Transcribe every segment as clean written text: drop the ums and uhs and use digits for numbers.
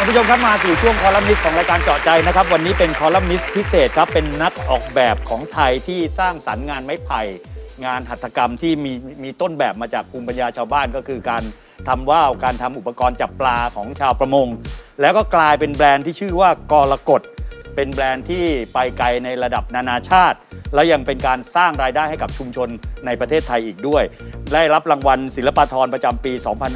ท่านผู้ชมครับมาสู่ช่วงคอลัมนิสต์ของรายการเจาะใจนะครับวันนี้เป็นคอลัมนิสต์พิเศษครับเป็นนักออกแบบของไทยที่สร้างสรรค์งานไม้ไผ่งานหัตถกรรมที่มีต้นแบบมาจากภูมิปัญญาชาวบ้านก็คือการทำว่าวการทำอุปกรณ์จับปลาของชาวประมงแล้วก็กลายเป็นแบรนด์ที่ชื่อว่ากรกฎเป็นแบรนด์ที่ไปไกลในระดับนานาชาติและยังเป็นการสร้างรายได้ให้กับชุมชนในประเทศไทยอีกด้วยได้รับรางวัลศิลปาธรประจำปี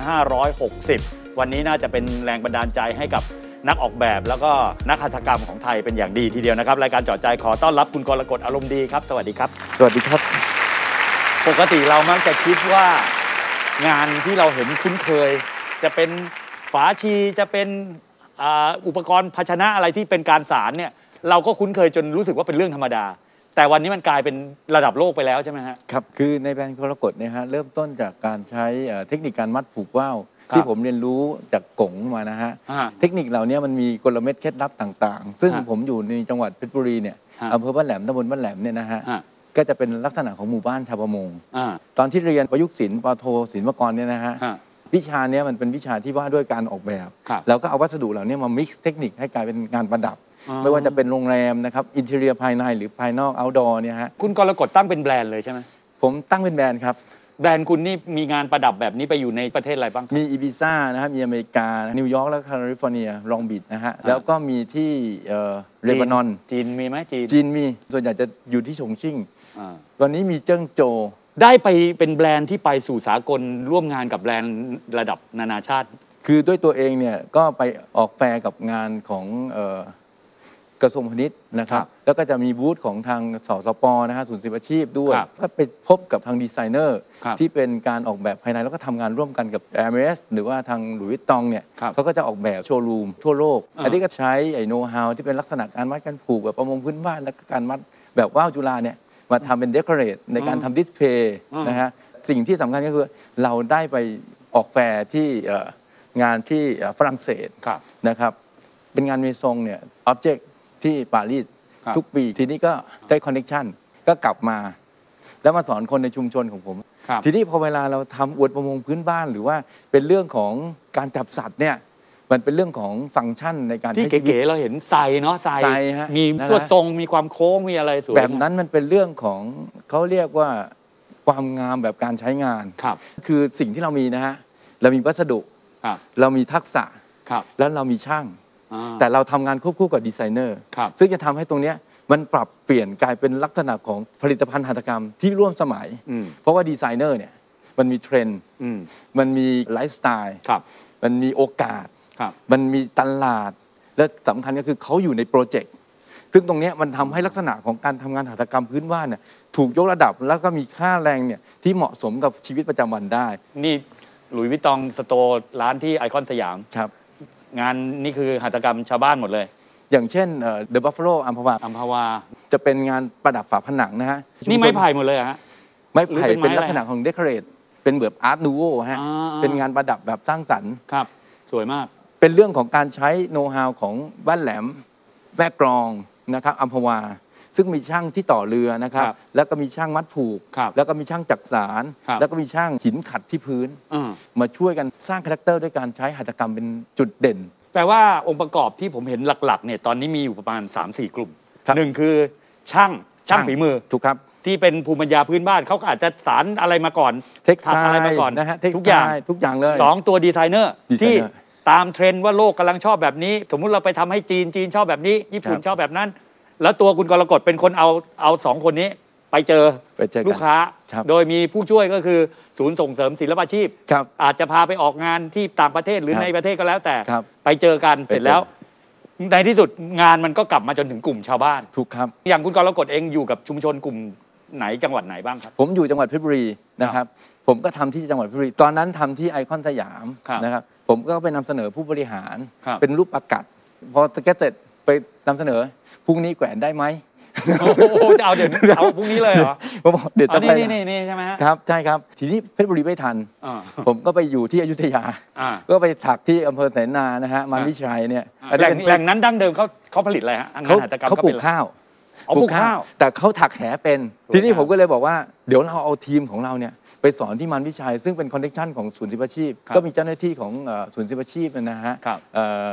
2560 วันนี้น่าจะเป็นแรงบันดาลใจให้กับนักออกแบบแล้วก็นักหัตถกรรมของไทยเป็นอย่างดีทีเดียวนะครับรายการเจาะใจขอต้อนรับคุณกรกฎอารมณ์ดีครับสวัสดีครับสวัสดีครับปกติเรามักจะคิดว่างานที่เราเห็นคุ้นเคยจะเป็นฝาชีจะเป็นอุปกรณ์ภาชนะอะไรที่เป็นการสารเนี่ยเราก็คุ้นเคยจนรู้สึกว่าเป็นเรื่องธรรมดาแต่วันนี้มันกลายเป็นระดับโลกไปแล้วใช่ไหมฮะครับคือในแบรนด์กรกฎเนี่ยฮะเริ่มต้นจากการใช้เทคนิคการมัดผูกว่าวที่ผมเรียนรู้จากกงมานะฮะเทคนิคเหล่านี้มันมีกลเม็ดเคล็ดลับต่างๆซึ่งผมอยู่ในจังหวัดเพชรบุรีเนี่ยอำเภอบ้านแหลมตำบลบ้านแหลมเนี่ยนะฮะก็จะเป็นลักษณะของหมู่บ้านชาวประมงตอนที่เรียนประยุกต์ศิลป์ปโทศิลปากรเนี่ยนะฮะวิชานี้มันเป็นวิชาที่ว่าด้วยการออกแบบแล้วก็เอาวัสดุเหล่านี้มา mix เทคนิคให้กลายเป็นงานประดับไม่ว่าจะเป็นโรงแรมนะครับอินเทอร์เนียภายในหรือภายนอก outdoor เนี่ยฮะคุณกรกฎตั้งเป็นแบรนด์เลยใช่ไหมผมตั้งเป็นแบรนด์ครับแบรนด์คุณนี่มีงานประดับแบบนี้ไปอยู่ในประเทศอะไรบ้างมีอีบิซ่านะครับมีอเมริกานิวยอร์กและแคลิฟอร์เนียลองบีชนะฮะแล้วก็มีที่เลบานอนจีนมีไหมจีนมีส่วนใหญ่จะอยู่ที่ฉงชิ่งวันนี้มีเจิ้งโจได้ไปเป็นแบรนด์ที่ไปสู่สากลร่วมงานกับแบรนด์ระดับนานาชาติคือด้วยตัวเองเนี่ยก็ไปออกแฟร์กับงานของกระทรวงพาณิชย์นะครับแล้วก็จะมีบูธของทางสสป.นะฮะศูนย์ศิลปาชีพด้วยก็ไปพบกับทางดีไซเนอร์ที่เป็นการออกแบบภายในแล้วก็ทำงานร่วมกันกับ Hermes หรือว่าทางหลุยส์วิตตองเนี่ยเขาก็จะออกแบบโชว์รูมทั่วโลกอันนี้ก็ใช้ไอ้โน้ตฮาวที่เป็นลักษณะการมัดการผูกแบบประมงพื้นบ้านและการมัดแบบว่าวจุฬาเนี่ยมาทำเป็นเดคอเรทในการทำดิสเพย์นะฮะสิ่งที่สำคัญก็คือเราได้ไปออกแฟร์ที่งานที่ฝรั่งเศสนะครับเป็นงานเมซงเนี่ยอ็อบเจกต์ที่ปารีสทุกปีทีนี้ก็ได้คอนเนคชั่นก็กลับมาแล้วมาสอนคนในชุมชนของผมทีนี้พอเวลาเราทำอวดประมงพื้นบ้านหรือว่าเป็นเรื่องของการจับสัตว์เนี่ยมันเป็นเรื่องของฟังก์ชันในการที่เก๋ๆเราเห็นไซเนาะไซมีส่วนทรงมีความโค้งมีอะไรสวยแบบนั้นมันเป็นเรื่องของเขาเรียกว่าความงามแบบการใช้งานคือสิ่งที่เรามีนะฮะเรามีวัสดุเรามีทักษะแล้วเรามีช่างแต่เราทำงานควบคู่กับดีไซเนอร์ซึ่งจะทำให้ตรงนี้มันปรับเปลี่ยนกลายเป็นลักษณะของผลิตภัณฑ์หัตถกรรมที่ร่วมสมัยเพราะว่าดีไซเนอร์เนี่ยมันมีเทรนด์มันมีไลฟ์สไตล์มันมีโอกาสมันมีตลาดและสำคัญก็คือเขาอยู่ในโปรเจกต์ซึ่งตรงนี้มันทำให้ลักษณะของการทำงานหัตถกรรมพื้นบ้านเนี่ยถูกยกระดับแล้วก็มีค่าแรงเนี่ยที่เหมาะสมกับชีวิตประจำวันได้นี่หลุยส์วิตตองสโตร์ร้านที่ไอคอนสยามงานนี่คือหัตถกรรมชาวบ้านหมดเลยอย่างเช่นเดอะบัฟฟาโลอัมพวาจะเป็นงานประดับฝาผนังนะฮะนี่ไม้ไผ่หมดเลยฮะไม้ไผ่เป็นลักษณะของเดคอเรทเป็นแบบอาร์ตนูโวฮะเป็นงานประดับแบบสร้างสรรค์ครับสวยมากเป็นเรื่องของการใช้โน้ตฮาวของบ้านแหลมแม่กลองนะครับอัมพวาซึ่งมีช่างที่ต่อเรือนะครับแล้วก็มีช่างมัดผูกแล้วก็มีช่างจักสานแล้วก็มีช่างหินขัดที่พื้นมาช่วยกันสร้างคาแรคเตอร์ด้วยการใช้หัตถกรรมเป็นจุดเด่นแปลว่าองค์ประกอบที่ผมเห็นหลักๆเนี่ยตอนนี้มีอยู่ประมาณ 3-4 กลุ่มหนึ่งคือช่างฝีมือถูกครับที่เป็นภูมิปัญญาพื้นบ้านเขาอาจจะสารอะไรมาก่อนเท็กซ์ไซอะไรมาก่อนนะฮะทุกอย่างเลย 2ตัวดีไซเนอร์ที่ตามเทรนด์ว่าโลกกำลังชอบแบบนี้สมมุติเราไปทำให้จีนชอบแบบนี้ญี่ปุ่นชอบแบบนั้นแล้วตัวคุณกรกฎเป็นคนเอา2คนนี้ไปเจอลูกค้าโดยมีผู้ช่วยก็คือศูนย์ส่งเสริมศิลปาชีพอาจจะพาไปออกงานที่ต่างประเทศหรือในประเทศก็แล้วแต่ไปเจอกันเสร็จแล้วในที่สุดงานมันก็กลับมาจนถึงกลุ่มชาวบ้านถูกครับอย่างคุณกรกฎเองอยู่กับชุมชนกลุ่มไหนจังหวัดไหนบ้างครับผมอยู่จังหวัดเพชรบุรีนะครับผมก็ทำที่จังหวัดเพชรบุรีตอนนั้นทำที่ไอคอนสยามนะครับผมก็ไปนำเสนอผู้บริหารเป็นรูปประกัศพอสเก็ตเสร็จไปนำเสนอพรุ่งนี้แขวนได้ไหมโอ้โหจะเอาเดี๋ยวเอาพรุ่งนี้เลยเหรอผมบอกเดี๋ยวจะไปนี่ใช่ไหมครับใช่ครับทีนี้เพชรบุรีไม่ทันผมก็ไปอยู่ที่อยุธยาก็ไปถักที่อำเภอแสนนานะฮะมันวิชัยเนี่ยแหล่งนั้นดั้งเดิมเขาผลิตอะไรฮะเขาปลูกข้าวปลูกข้าวแต่เขาถักแหเป็นทีนี้ผมก็เลยบอกว่าเดี๋ยวเราเอาทีมของเราเนี่ยไปสอนที่มันวิชัยซึ่งเป็นคอนเนคชั่นของศูนย์ศิลปาชีพก็มีเจ้าหน้าที่ของศูนย์ศิลปาชีพนะฮะ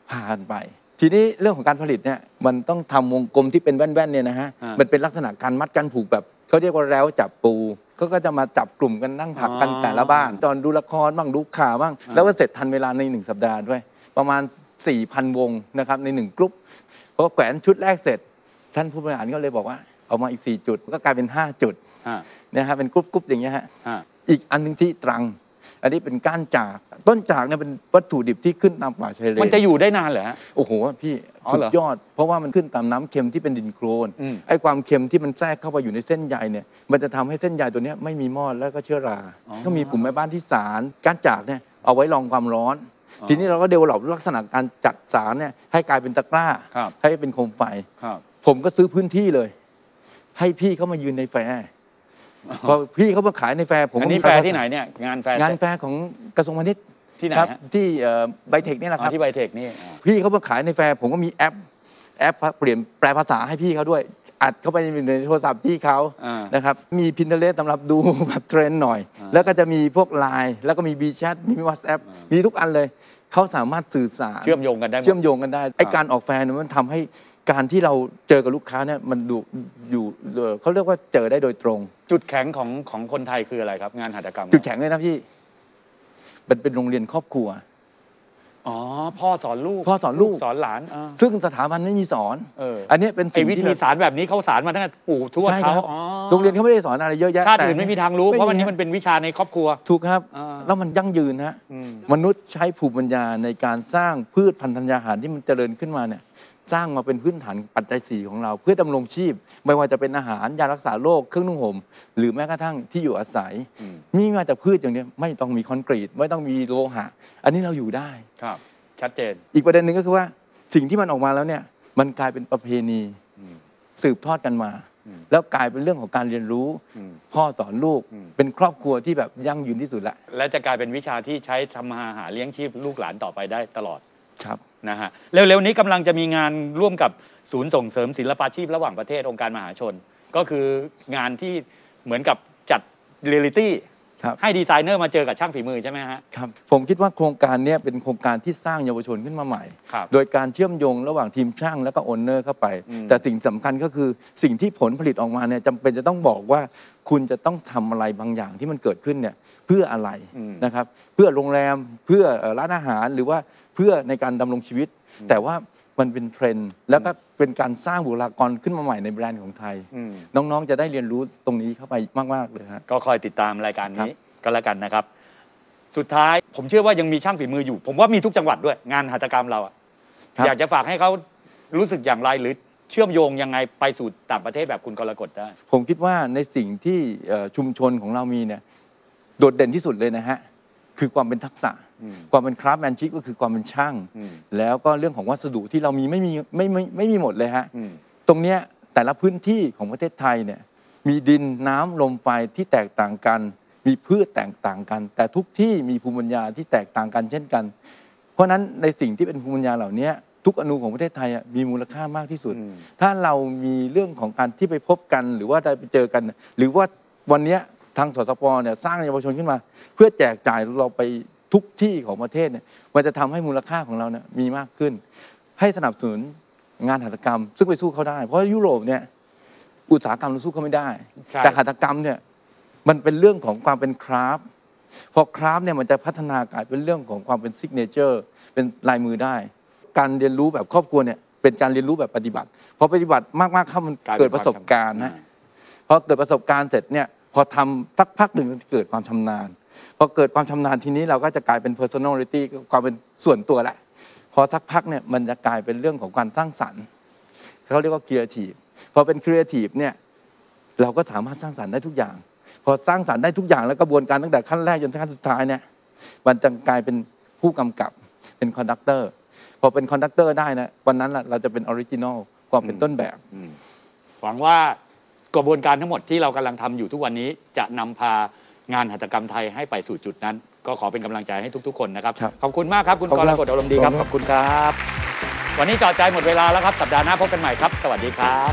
ผ่านไป ทีนี้เรื่องของการผลิตเนี่ยมันต้องทำวงกลมที่เป็นแว่นๆเนี่ยนะฮะมันเป็นลักษณะการมัดกันผูกแบบเขาเรียกว่าแล้วจับปูก็จะมาจับกลุ่มกันนั่งถักกันแต่ละบ้านตอนดูละครบ้างดูข่าวบ้างแล้วก็เสร็จทันเวลาใน1 สัปดาห์ด้วยประมาณ 4,000 วงนะครับใน1กลุ่มพอแขวนชุดแรกเสร็จท่านผู้บริหารก็เลยบอกว่าเอามาอีก4 จุดก็กลายเป็น5 จุดนะครับเป็นกรุ๊ปอย่างเงี้ยฮะอีกอันนึงที่ตรังอันนี้เป็นก้านจากต้นจากเนี่ยเป็นวัตถุดิบที่ขึ้นตามป่าชายเลนมันจะอยู่ได้นานเหรอฮะโอ้โหพี่สุดยอดเพราะว่ามันขึ้นตามน้ำเค็มที่เป็นดินโคลนไอ้ความเค็มที่มันแทรกเข้าไปอยู่ในเส้นใยเนี่ยมันจะทำให้เส้นใยตัวนี้ไม่มีมอดแล้วก็เชื้อราก็มีกลุ่มแม่บ้านที่สารก้านจากเนี่ยเอาไว้รองความร้อนทีนี้เราก็เดเวลลอปลักษณะการจัดสารเนี่ยให้กลายเป็นตะกร้าให้เป็นโคมไฟผมก็ซื้อพื้นที่เลยให้พี่เขามายืนในแฟร์พอพี่เขามาขายในแฟร์ผมอันนี้แฟร์ที่ไหนเนี่ยงานแฟร์ของกระทรวงพาณิชย์ที่ไหนที่ไบเทคนี่แหละครับที่ไบเทคนี่พี่เขามาขายในแฟร์ผมก็มีแอปเปลี่ยนแปลภาษาให้พี่เขาด้วยอัดเข้าไปในโทรศัพท์พี่เขานะครับมี Pinterest สำหรับดูแบบเทรนด์หน่อยแล้วก็จะมีพวก LINE แล้วก็มี WeChat มี WhatsApp มีทุกอันเลยเขาสามารถสื่อสารเชื่อมโยงกันได้ไอ้การออกแฟร์มันทำให้การที่เราเจอกับลูกค้าเนี่ยมันดูอยู่เขาเรียกว่าเจอได้โดยตรงจุดแข็งของคนไทยคืออะไรครับงานหัตถกรรมจุดแข็งเลยนะพี่มันเป็นโรงเรียนครอบครัวอ๋อพ่อสอนลูกสอนหลานซึ่งสถาบันไม่มีสอนอันนี้เป็นสิ่งที่วิธีสารแบบนี้เขาสารมาตั้งแต่ปู่ทวดเขาโรงเรียนเขาไม่ได้สอนอะไรเยอะแยะชาติอื่นไม่มีทางรู้เพราะวันนี้มันเป็นวิชาในครอบครัวถูกครับแล้วมันยั่งยืนฮะมนุษย์ใช้ภูมิปัญญาในการสร้างพืชพันธุ์ธัญญาหารที่มันเจริญขึ้นมาเนี่ยสร้างมาเป็นพื้นฐานปัจจัย4ของเราเพื่อดำรงชีพไม่ว่าจะเป็นอาหารยารักษาโรคเครื่องนุ่งห่มหรือแม้กระทั่งที่อยู่อาศัยนี่มาจากพืชอย่างนี้ไม่ต้องมีคอนกรีตไม่ต้องมีโลหะอันนี้เราอยู่ได้ครับชัดเจนอีกประเด็นหนึ่งก็คือว่าสิ่งที่มันออกมาแล้วเนี่ยมันกลายเป็นประเพณีสืบทอดกันมาแล้วกลายเป็นเรื่องของการเรียนรู้พ่อสอนลูกเป็นครอบครัวที่แบบยั่งยืนที่สุดละและจะกลายเป็นวิชาที่ใช้ทำมาหาเลี้ยงชีพลูกหลานต่อไปได้ตลอดครับนะฮะเร็วๆนี้กำลังจะมีงานร่วมกับศูนย์ส่งเสริมศิลปาชีพระหว่างประเทศองค์การมหาชนก็คืองานที่เหมือนกับจัดเรียลลิตี้ให้ดีไซเนอร์มาเจอกับช่างฝีมือใช่ไหมฮะครับผมคิดว่าโครงการนี้เป็นโครงการที่สร้างเยาวชนขึ้นมาใหม่โดยการเชื่อมโยงระหว่างทีมช่างและก็โอนเนอร์เข้าไปแต่สิ่งสำคัญก็คือสิ่งที่ผลผลิตออกมาเนี่ยจำเป็นจะต้องบอกว่าคุณจะต้องทำอะไรบางอย่างที่มันเกิดขึ้นเนี่ยเพื่ออะไรนะครับเพื่อโรงแรมเพื่อร้านอาหารหรือว่าเพื่อในการดำรงชีวิตแต่ว่ามันเป็นเทรนด์แล้วก็เป็นการสร้างบุคลากรขึ้นมาใหม่ในแบรนด์ของไทยน้องๆจะได้เรียนรู้ตรงนี้เข้าไปมากๆเลยครับก็คอยติดตามรายการนี้ก็แล้วกันนะครับสุดท้ายผมเชื่อว่ายังมีช่างฝีมืออยู่ผมว่ามีทุกจังหวัดด้วยงานหัตถกรรมเราอยากจะฝากให้เขารู้สึกอย่างไรหรือเชื่อมโยงยังไงไปสู่ต่างประเทศแบบคุณกรกฎได้ผมคิดว่าในสิ่งที่ชุมชนของเรามีเนี่ยโดดเด่นที่สุดเลยนะฮะคือความเป็นทักษะความเป็นคราฟต์แมนชิพก็คือความเป็นช่างแล้วก็เรื่องของวัสดุที่เรามีไม่มีหมดเลยฮะตรงเนี้ยแต่ละพื้นที่ของประเทศไทยเนี่ยมีดินน้ำลมไฟที่แตกต่างกันมีพืชแตกต่างกันแต่ทุกที่มีภูมิปัญญาที่แตกต่างกันเช่นกันเพราะฉะนั้นในสิ่งที่เป็นภูมิปัญญาเหล่านี้ทุกอนูของประเทศไทยมีมูลค่ามากที่สุดถ้าเรามีเรื่องของการที่ไปพบกันหรือว่าได้ไปเจอกันหรือว่าวันนี้ทางสสป.เนี่ยสร้างเยาวชนขึ้นมาเพื่อแจกจ่ายเราไปทุกที่ของประเทศเนี่ยมันจะทำให้มูลค่าของเราเนี่ยมีมากขึ้นให้สนับสนุนงานหัตถกรรมซึ่งไปสู้เขาได้เพราะยุโรปเนี่ยอุตสาหกรรมเราสู้เขาไม่ได้แต่หัตถกรรมเนี่ยมันเป็นเรื่องของความเป็นคราฟต์พอคราฟต์เนี่ยมันจะพัฒนากลายเป็นเรื่องของความเป็นซิกเนเจอร์เป็นลายมือได้การเรียนรู้แบบครอบครัวเนี่ยเป็นการเรียนรู้แบบปฏิบัติพอปฏิบัติมากๆเข้ามันเกิดประสบการณ์นะพอเกิดประสบการณ์เสร็จเนี่ยพอทำสักพักหนึ่งมันจะเกิดความชำนาญพอเกิดความชำนาญทีนี้เราก็จะกลายเป็น personality ความเป็นส่วนตัวแหละพอสักพักเนี่ยมันจะกลายเป็นเรื่องของการสร้างสรรค์เขาเรียกว่า creative พอเป็น creative เนี่ยเราก็สามารถสร้างสรรค์ได้ทุกอย่างพอสร้างสรรค์ได้ทุกอย่างแล้วกระบวนการตั้งแต่ขั้นแรกจนขั้นสุดท้ายเนี่ยมันจะกลายเป็นผู้กำกับเป็นคอนดักเตอร์พอเป็นคอนดักเตอร์ได้นะวันนั้นเราจะเป็นออริจินอลความเป็นต้นแบบหวังว่ากระบวนการทั้งหมดที่เรากำลังทำอยู่ทุกวันนี้จะนำพางานหัตถกรรมไทยให้ไปสู่จุดนั้นก็ขอเป็นกำลังใจให้ทุกๆคนนะครับขอบคุณมากครับคุณกรกฎอารมณ์ดีครับขอบคุณครับวันนี้จอดใจหมดเวลาแล้วครับสัปดาห์หน้าพบกันใหม่ครับสวัสดีครับ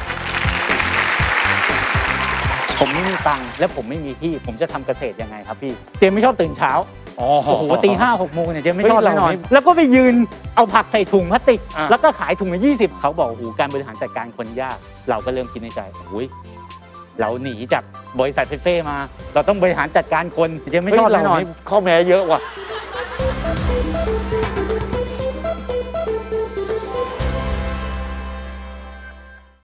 ผมไม่มีตังค์และผมไม่มีที่ผมจะทำเกษตรยังไงครับพี่เจมไม่ชอบตื่นเช้าโอ้โอ้โหตี 5-6 โมงเนี่ยเจ๊ไม่ชอบแน่นอนแล้วก็ไปยืนเอาผักใส่ถุงพลาสติกแล้วก็ขายถุงละ20เขาบอกโอ้โหการบริหารจัดการคนยากเราก็เริ่มคิดในใจโอ้ยเราหนีจากบริษัทเฟ่มาเราต้องบริหารจัดการคนเจ๊ไม่ชอบแน่นอนข้อแม้เยอะว่ะ